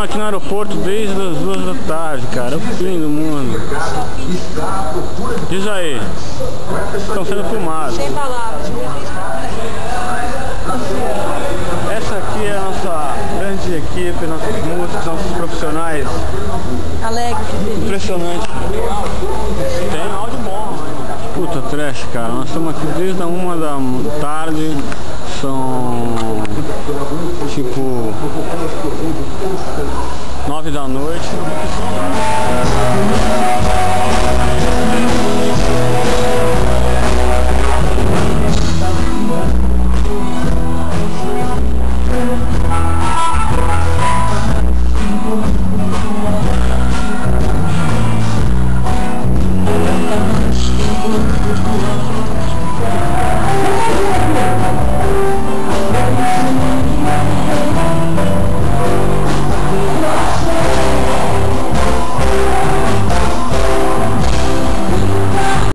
aqui no aeroporto desde as 2 da tarde, cara. O fim do mundo. Diz aí. Estão sendo filmados. Sem palavras. Essa aqui é a nossa grande equipe, nossos músicos, nossos profissionais. Alegre, feliz. Impressionante. Tem áudio bom. Puta trash, cara. Nós estamos aqui desde a 1 da tarde. São tipo 9 da noite.